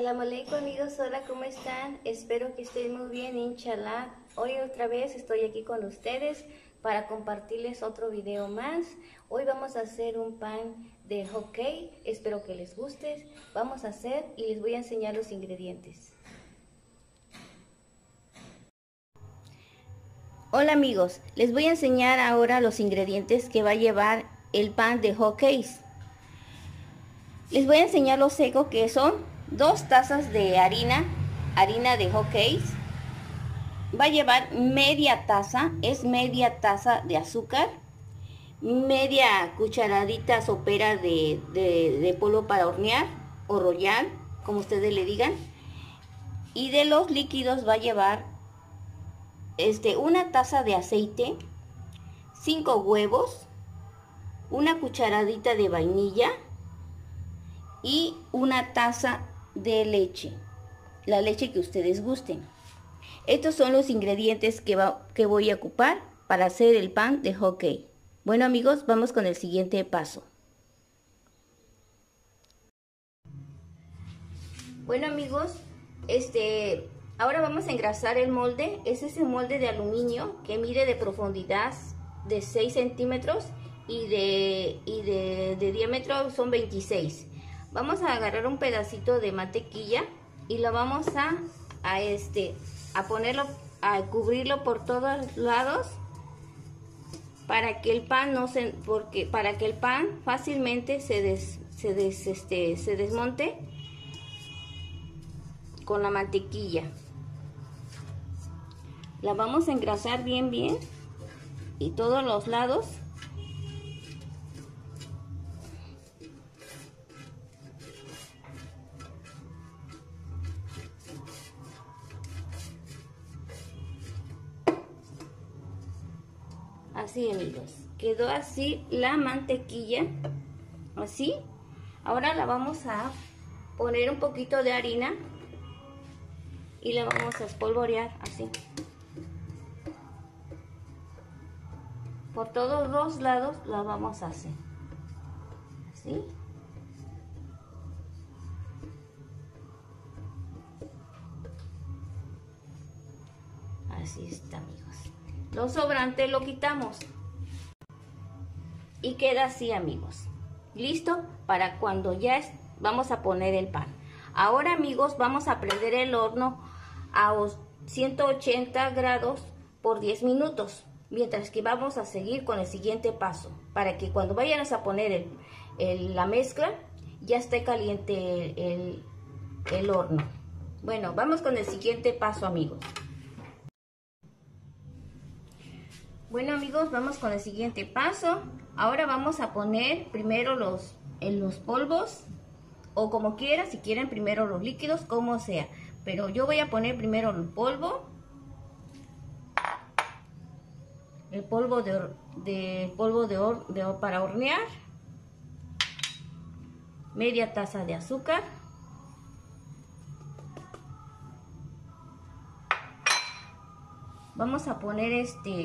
Assalamu alaikum amigos, hola, ¿cómo están? Espero que estén muy bien, inshallah. Hoy otra vez estoy aquí con ustedes para compartirles otro video más. Hoy vamos a hacer un pan de hockey, espero que les guste. Vamos a hacer y les voy a enseñar los ingredientes. Hola amigos, les voy a enseñar ahora los ingredientes que va a llevar el pan de hockey. Les voy a enseñar lo seco que son 2 tazas de harina de hockey. Va a llevar media taza, es media taza de azúcar, media cucharadita sopera de polvo para hornear o royal, como ustedes le digan. Y de los líquidos va a llevar una taza de aceite, 5 huevos, una cucharadita de vainilla y una taza de leche, la leche que ustedes gusten. Estos son los ingredientes que voy a ocupar para hacer el pan de hockey. Bueno amigos, vamos con el siguiente paso. Bueno amigos, ahora vamos a engrasar el molde. Es ese molde de aluminio que mide de profundidad de 6 centímetros y de diámetro son 26. Vamos a agarrar un pedacito de mantequilla y lo vamos a ponerlo, a cubrirlo por todos lados para que el pan para que el pan fácilmente se desmonte con la mantequilla. La vamos a engrasar bien y todos los lados. Así amigos, quedó así la mantequilla, así. Ahora la vamos a poner un poquito de harina y la vamos a espolvorear así. Por todos los lados la vamos a hacer, así. Así está amigos. Lo sobrante lo quitamos y queda así amigos, listo para cuando ya vamos a poner el pan. Ahora amigos, vamos a prender el horno a 180 grados por 10 minutos, mientras que vamos a seguir con el siguiente paso, para que cuando vayamos a poner la mezcla ya esté caliente el horno. Bueno, vamos con el siguiente paso amigos. Bueno amigos, vamos con el siguiente paso. Ahora vamos a poner primero los polvos, o como quieran, si quieren primero los líquidos, como sea. Pero yo voy a poner primero el polvo para hornear, media taza de azúcar, vamos a poner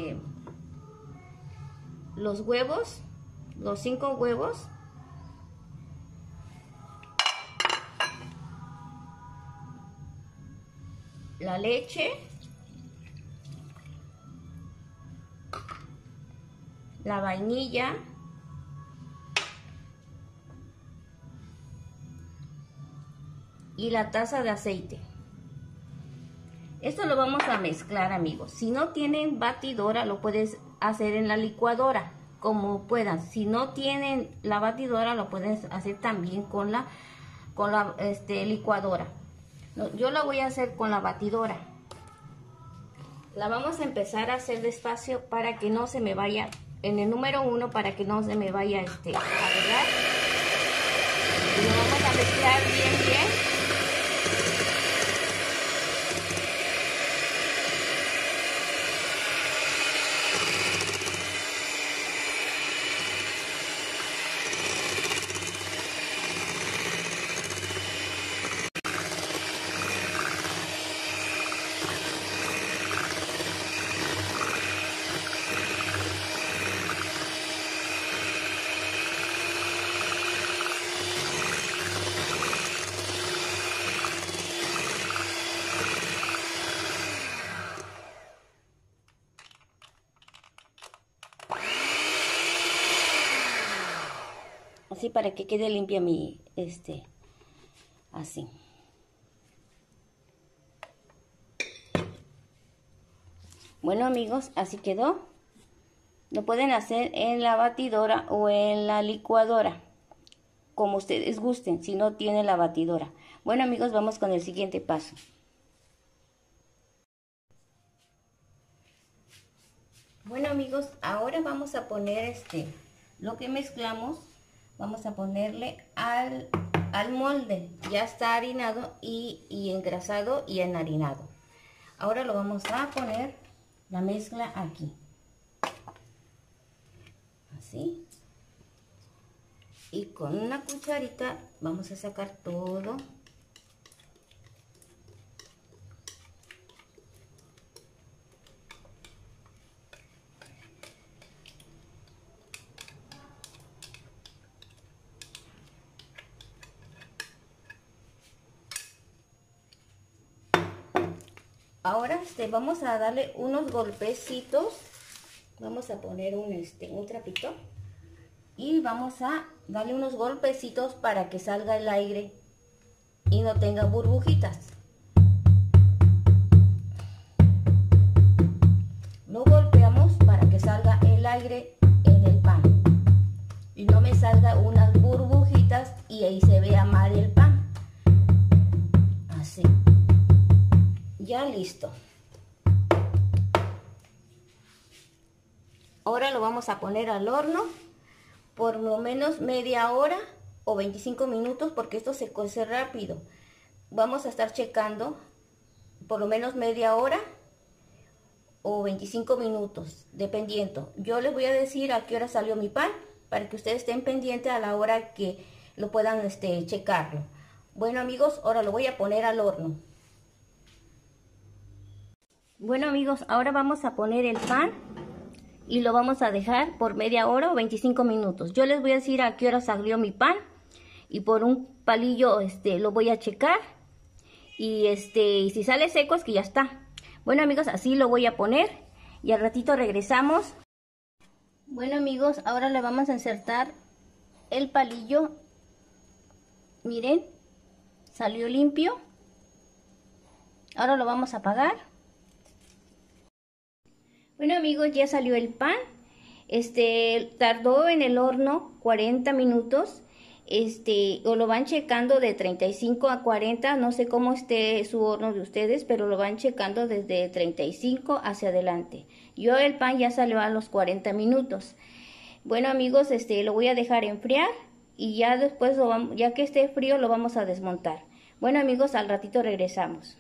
los huevos, los 5 huevos, la leche, la vainilla, y la taza de aceite. Esto lo vamos a mezclar amigos. Si no tienen batidora lo puedes hacer en la licuadora, como puedan. Si no tienen la batidora lo pueden hacer también con la licuadora. Yo la voy a hacer con la batidora. La vamos a empezar a hacer despacio para que no se me vaya, en el número 1, para que no se me vaya a pegar. Y lo vamos a mezclar bien. Así para que quede limpia mi, así. Bueno amigos, así quedó. Lo pueden hacer en la batidora o en la licuadora, como ustedes gusten, si no tienen la batidora. Bueno amigos, vamos con el siguiente paso. Bueno amigos, ahora vamos a poner lo que mezclamos, vamos a ponerle al molde. Ya está harinado y engrasado y enharinado. Ahora lo vamos a poner la mezcla aquí. Así. Y con una cucharita vamos a sacar todo. Ahora vamos a darle unos golpecitos. Vamos a poner un trapito y vamos a darle unos golpecitos para que salga el aire y no tenga burbujitas. Lo golpeamos para que salga el aire en el pan y no me salga unas burbujitas y ahí se vea mal el pan. Así. Ya listo. Ahora lo vamos a poner al horno por lo menos media hora o 25 minutos porque esto se cuece rápido. Vamos a estar checando por lo menos media hora o 25 minutos, dependiendo. Yo les voy a decir a qué hora salió mi pan para que ustedes estén pendientes a la hora que lo puedan checarlo. Bueno amigos, ahora lo voy a poner al horno. Bueno amigos, ahora vamos a poner el pan y lo vamos a dejar por media hora o 25 minutos. Yo les voy a decir a qué hora salió mi pan y por un palillo lo voy a checar y si sale seco es que ya está. Bueno amigos, así lo voy a poner y al ratito regresamos. Bueno amigos, ahora le vamos a insertar el palillo. Miren, salió limpio. Ahora lo vamos a apagar. Bueno amigos, ya salió el pan. Tardó en el horno 40 minutos. O lo van checando de 35 a 40, no sé cómo esté su horno de ustedes, pero lo van checando desde 35 hacia adelante. Yo el pan ya salió a los 40 minutos. Bueno amigos, lo voy a dejar enfriar y ya después, ya que esté frío, lo vamos a desmontar. Bueno amigos, al ratito regresamos.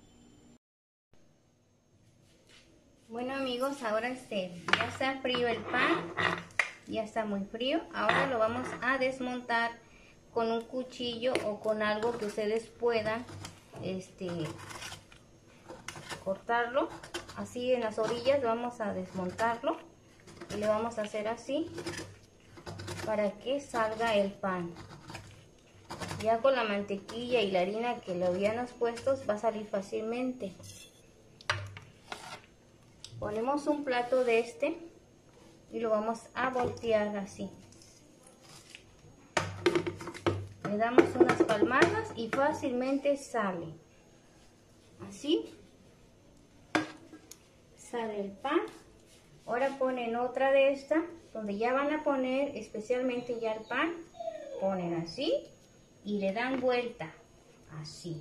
Bueno amigos, ahora ya está frío el pan, ya está muy frío. Ahora lo vamos a desmontar con un cuchillo o con algo que ustedes puedan cortarlo. Así en las orillas vamos a desmontarlo y le vamos a hacer así para que salga el pan. Ya con la mantequilla y la harina que le habíamos puesto va a salir fácilmente. Ponemos un plato de y lo vamos a voltear así. Le damos unas palmadas y fácilmente sale. Así sale el pan. Ahora ponen otra de esta, donde ya van a poner especialmente ya el pan. Ponen así y le dan vuelta, así.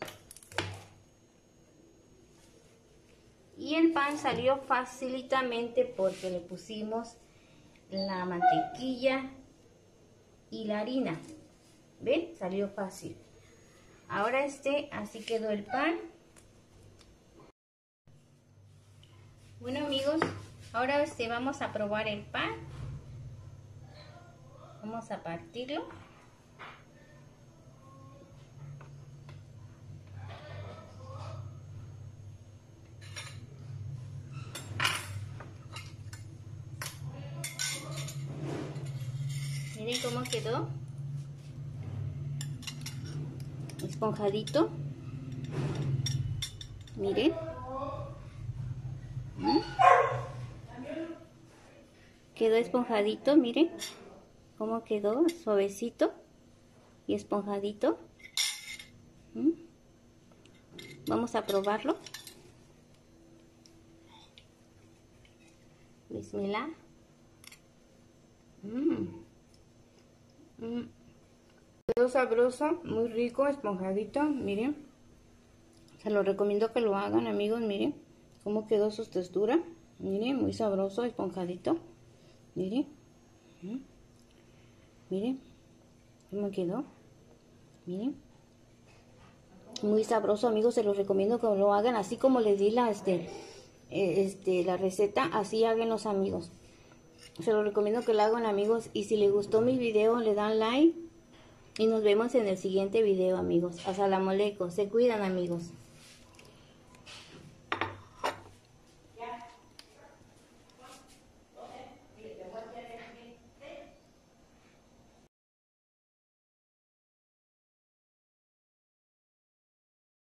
Y el pan salió facilitamente porque le pusimos la mantequilla y la harina. ¿Ven? Salió fácil. Ahora así quedó el pan. Bueno amigos, ahora vamos a probar el pan. Vamos a partirlo. Miren cómo quedó. Esponjadito. Miren. Quedó esponjadito, miren. cómo quedó, suavecito y esponjadito. Vamos a probarlo. Bismillah. Quedó sabroso, muy rico, esponjadito, miren. Se lo recomiendo que lo hagan, amigos, miren cómo quedó su textura. Miren, muy sabroso, esponjadito. Miren. Miren cómo quedó. Miren. Muy sabroso, amigos, se los recomiendo que lo hagan así como les di la la receta, así hagan los amigos. Se los recomiendo que lo hagan, amigos, y si les gustó mi video le dan like y nos vemos en el siguiente video, amigos. Asalamu alaykum, se cuidan, amigos.